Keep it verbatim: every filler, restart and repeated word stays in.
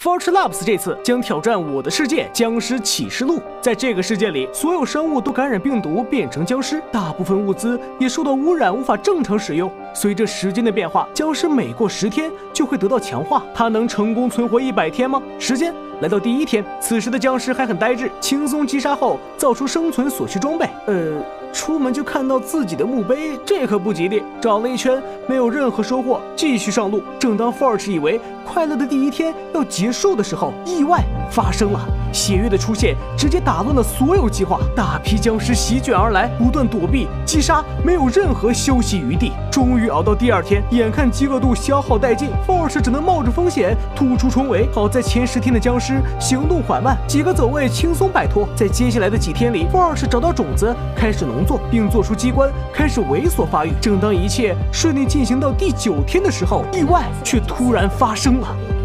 Forge Labs 这次将挑战我的世界僵尸启示录。在这个世界里，所有生物都感染病毒变成僵尸，大部分物资也受到污染，无法正常使用。随着时间的变化，僵尸每过十天就会得到强化。它能成功存活一百天吗？时间来到第一天，此时的僵尸还很呆滞，轻松击杀后造出生存所需装备。呃。出门就看到自己的墓碑，这可不吉利。找了一圈，没有任何收获，继续上路。正当 Forge 以为快乐的第一天要结束的时候，意外发生了。血月的出现直接打乱了所有计划，大批僵尸席卷而来，不断躲避击杀，没有任何休息余地。终于熬到第二天，眼看饥饿度消耗殆尽， Forge 只能冒着风险突出重围。好在前十天的僵尸行动缓慢，几个走位轻松摆脱。在接下来的几天里， Forge 找到种子，开始农作，并做出机关，开始猥琐发育。正当一切顺利进行到第九天的时候，意外却突然发生了。